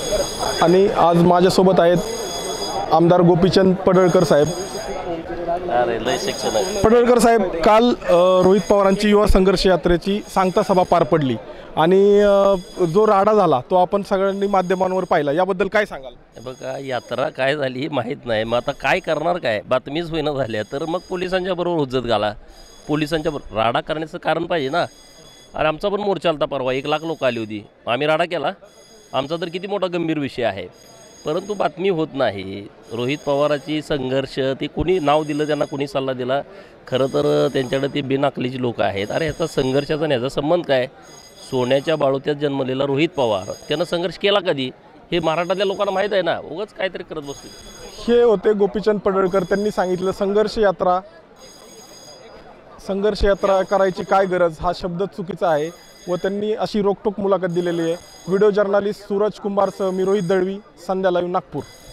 आणि आज माझ्यासोबत आहेत आमदार गोपीचंद पडळकर साहेब। पडळकर साहेब, काल रोहित पवारांची युवा संघर्ष यात्रेची सांगता सभा पार पडली आणि जो राडा झाला तो आपण सगळ्यांनी माध्यमांवर पाहिला, याबद्दल काय सांगाल? बघा, यात्रा काय झाली माहीत नाही, मग आता काय करणार, काय बातमीच होईना झाल्या तर मग पोलिसांच्या बरोबर हुज्जत घाला, पोलिसांच्या राडा करण्याचं कारण पाहिजे ना। आणि आमचा पण मोर्चा आलता परवा, 1 लाख लोक आली होती, आम्ही राडा केला, आमचा तर किती मोठा गंभीर विषय आहे, परंतु बातमी होत नाही। रोहित पवाराची संघर्ष, ते कुणी नाव दिलं, त्यांना कुणी सल्ला दिला, खरं तर त्यांच्याकडे ते बिनाकलीची लोक आहेत। अरे ह्याचा संघर्षाचा आणि ह्याचा संबंध काय? सोन्याच्या बाळोत्यात जन्मलेला रोहित पवार, त्यानं संघर्ष केला कधी हे मराठातल्या लोकांना माहीत आहे ना, उगाच काहीतरी करत बसतो। हे होते गोपीचंद पडळकर, त्यांनी सांगितलं संघर्ष यात्रा करायची काय गरज, हा शब्द चुकीचा आहे व त्यांनी अशी रोकटोक मुलाखत दिलेली आहे। व्हिडिओ जर्नलिस्ट सूरज कुंभारसह मी रोहित दळवी, संध्या लाईव्ह, नागपूर।